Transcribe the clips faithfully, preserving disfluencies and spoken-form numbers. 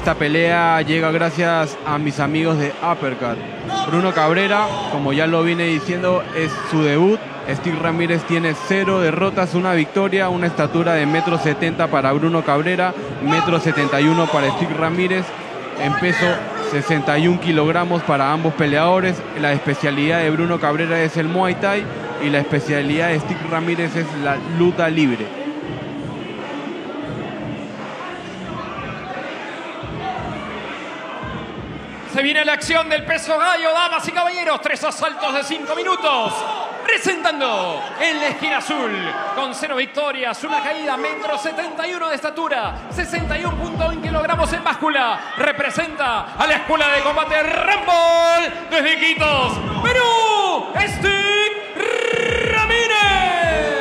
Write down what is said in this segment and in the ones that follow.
esta pelea llega gracias a mis amigos de Uppercut. Bruno Cabrera, como ya lo vine diciendo, es su debut. Stick Ramírez tiene cero derrotas, una victoria, una estatura de metro setenta para Bruno Cabrera, metro setenta y uno para Stick Ramírez, en peso sesenta y un kilogramos para ambos peleadores. La especialidad de Bruno Cabrera es el Muay Thai y la especialidad de Stick Ramírez es la luta libre. Se viene la acción del peso gallo, damas y caballeros. Tres asaltos de cinco minutos. Presentando en la esquina azul, con cero victorias, una caída, metro setenta y uno de estatura, sesenta y uno punto uno kilogramos en báscula. Representa a la Escuela de Combate Rumble desde Iquitos, Perú, Stick Ramírez.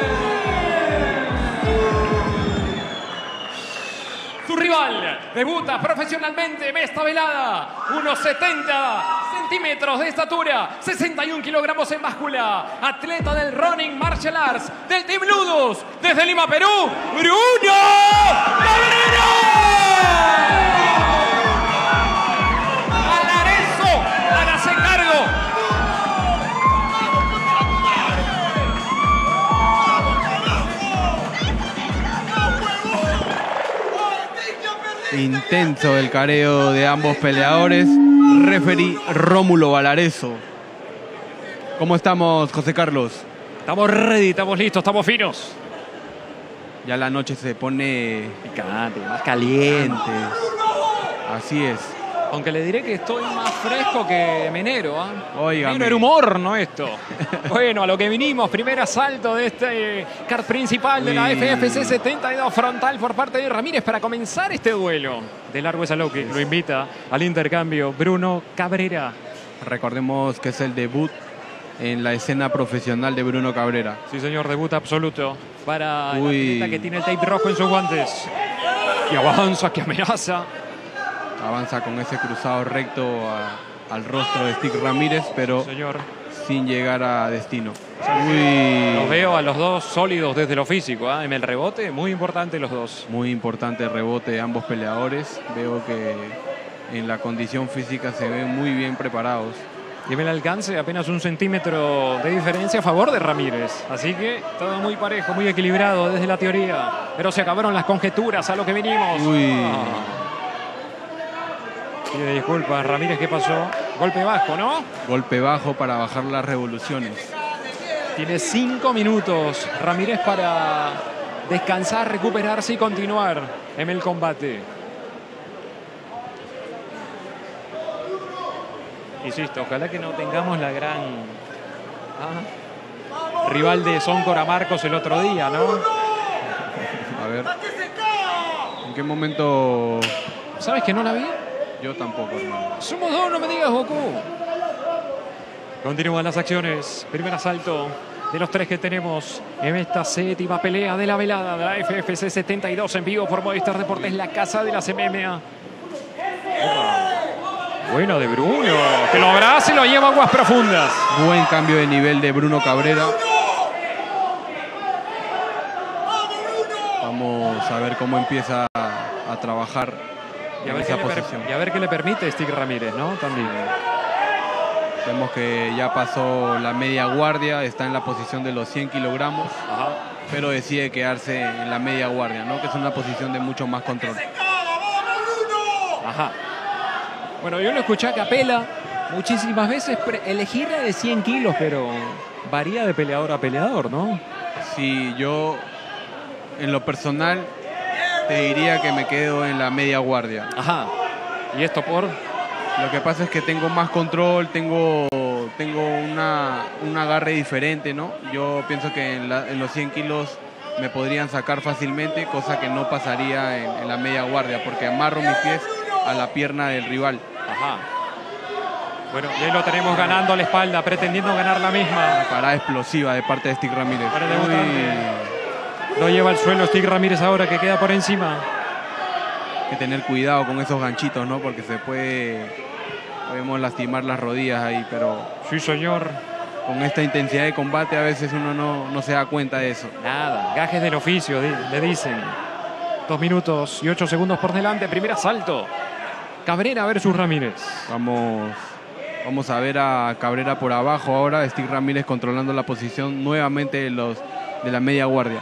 Su rival debuta profesionalmente en esta velada, unos setenta centímetros de estatura, sesenta y uno kilogramos en báscula, atleta del Running Martial Arts del Team Ludus, desde Lima, Perú, Bruno Cabrera. Valareso, hágase cargo. Intenso el careo de ambos peleadores. Referee Rómulo Valareso. ¿Cómo estamos, José Carlos? Estamos ready, estamos listos, estamos finos. Ya la noche se pone Picante, más caliente. Así es. Aunque le diré que estoy más fresco que Menero, ¿eh? Óigame. Menero era humor, ¿no? Esto. Bueno, a lo que vinimos, primer asalto de este card principal de la Uy. F F C setenta y dos frontal por parte de Ramírez para comenzar este duelo. De largo es a lo que lo invita al intercambio Bruno Cabrera. Recordemos que es el debut en la escena profesional de Bruno Cabrera. Sí, señor, debut absoluto para el Uy. atleta que tiene el tape rojo en sus guantes. Y avanza, que amenaza. Avanza con ese cruzado recto a- al rostro de Stick Ramírez, pero Señor, sin llegar a destino. Uy. los veo a los dos sólidos desde lo físico, ¿eh? En el rebote, muy importante los dos. Muy importante el rebote de ambos peleadores. Veo que en la condición física se ven muy bien preparados. Y en el alcance apenas un centímetro de diferencia a favor de Ramírez. Así que todo muy parejo, muy equilibrado desde la teoría. Pero se acabaron las conjeturas a lo que venimos. Uy. Ah. Pide disculpas, Ramírez, ¿qué pasó? Golpe bajo, ¿no? Golpe bajo para bajar las revoluciones. Tiene cinco minutos Ramírez para descansar, recuperarse y continuar en el combate. Insisto, ojalá que no tengamos la gran ah, rival de Soncora Marcos el otro día, ¿no? A ver. ¿En qué momento? ¿Sabes que no la vi? Yo tampoco, hermano. Somos dos, no me digas, Goku. Continúan las acciones. Primer asalto de los tres que tenemos en esta séptima pelea de la velada de la F F C setenta y dos en vivo por Movistar Deportes, la casa de las M M A. Bueno de Bruno, que lo abraza y lo lleva a aguas profundas. Buen cambio de nivel de Bruno Cabrera. Vamos a ver cómo empieza a trabajar Y a, en ver qué esa le per- posición. y a ver qué le permite Stick Ramírez, ¿no? También. Vemos que ya pasó la media guardia, está en la posición de los cien kilogramos, Ajá. pero decide quedarse en la media guardia, ¿no? Que es una posición de mucho más control. Ajá. Bueno, yo lo escuché a capela muchísimas veces pre- elegir la de cien kilos, pero varía de peleador a peleador, ¿no? Si yo, en lo personal, te diría que me quedo en la media guardia. Ajá. ¿Y esto por? Lo que pasa es que tengo más control, tengo, tengo una, un agarre diferente, ¿no? Yo pienso que en, la- en los cien kilos me podrían sacar fácilmente, cosa que no pasaría en, en la media guardia, porque amarro mis pies a la pierna del rival. Ajá. Bueno, y ahí lo tenemos ganando a la espalda, pretendiendo ganar la misma. Parada explosiva de parte de Stick Ramírez. Para el debutante. Uy, Lo lleva al suelo Stick Ramírez ahora, que queda por encima. hay que tener cuidado con esos ganchitos, ¿no? Porque se puede, podemos lastimar las rodillas ahí, pero Sí, señor. con esta intensidad de combate a veces uno no, no se da cuenta de eso. Nada, gajes del oficio, di- le dicen. Dos minutos y ocho segundos por delante, primer asalto Cabrera versus Ramírez. Vamos, vamos a ver a Cabrera por abajo ahora. Stick Ramírez controlando la posición nuevamente de, los, de la media guardia.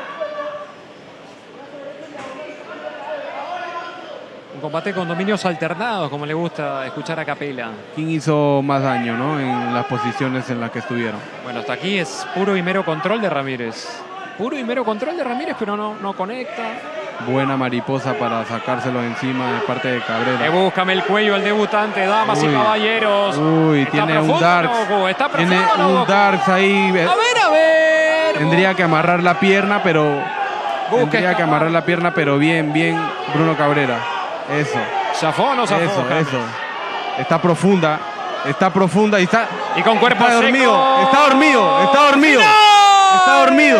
Un combate con dominios alternados, como le gusta escuchar a Capela. ¿Quién hizo más daño, no? En las posiciones en las que estuvieron. Bueno, hasta aquí es puro y mero control de Ramírez. Puro y mero control de Ramírez, pero no, no conecta. Buena mariposa para sacárselo encima de parte de Cabrera. Le búscame el cuello al debutante, damas Uy. y caballeros. Uy, Está tiene profundo, un darts. Goku, está Tiene profundo, un Goku. darts ahí. A ver, a ver. Tendría que amarrar la pierna, pero... Busca Tendría que escapar. amarrar la pierna, pero bien, bien Bruno Cabrera. Eso. ¿Zafó o no zafó? Eso, James? eso. Está profunda. Está profunda y está... Y con cuerpo Está seco. dormido. Está dormido. Está dormido. ¡Final! Está dormido.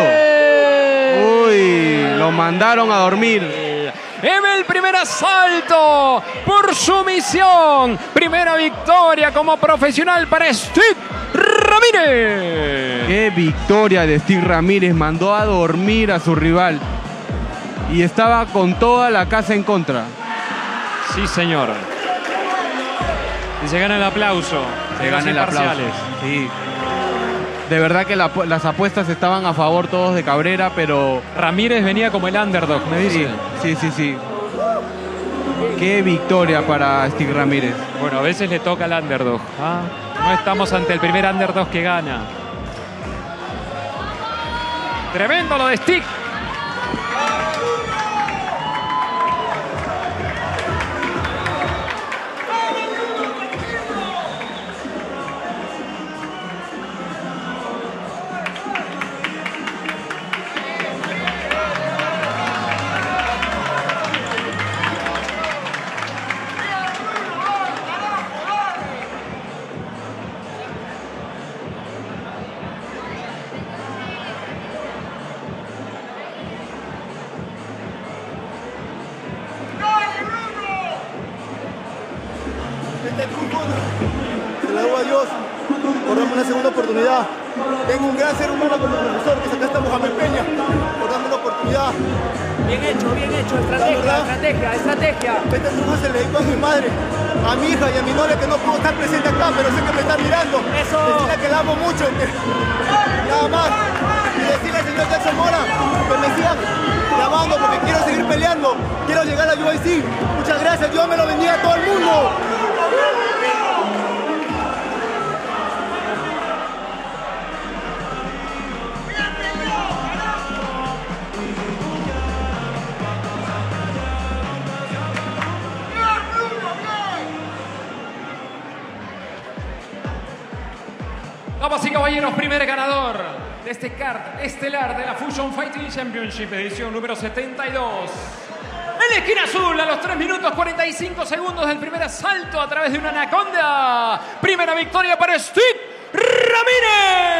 Uy, lo mandaron a dormir. En el primer asalto por sumisión. Primera victoria como profesional para Stick Ramírez. Qué victoria de Stick Ramírez. Mandó a dormir a su rival. Y estaba con toda la casa en contra. Sí, señor. Y se gana el aplauso. Se de los gana el aplauso. imparciales. Sí. De verdad que la- las apuestas estaban a favor todos de Cabrera, pero... Ramírez venía como el underdog, me dice. Sí, sí, sí, sí. Qué victoria para Stick Ramírez. Bueno, a veces le toca al underdog. ¿ah? No estamos ante el primer underdog que gana. Tremendo lo de Stick. Este triunfo se lo debo a Dios por darme una segunda oportunidad. Tengo un gran ser humano como profesor, que es acá está Mohamed Peña, por darme una oportunidad. Bien hecho, bien hecho, estrategia, verdad? estrategia, estrategia. Este triunfo se le dedico a mi madre, a mi hija y a mi novia, que no pudo estar presente acá, pero sé que me están mirando. Eso. Decirle que la amo mucho. que- Nada más. Y decirle al señor Jackson Mora que me sigan llamando porque quiero seguir peleando. Quiero llegar a U F C. Muchas gracias. Dios me lo bendiga a todo el mundo. Damas y caballeros, primer ganador de este card estelar de la Fusion Fighting Championship, edición número setenta y dos. En la esquina azul, a los tres minutos cuarenta y cinco segundos del primer asalto a través de una anaconda. Primera victoria para Stick Ramírez.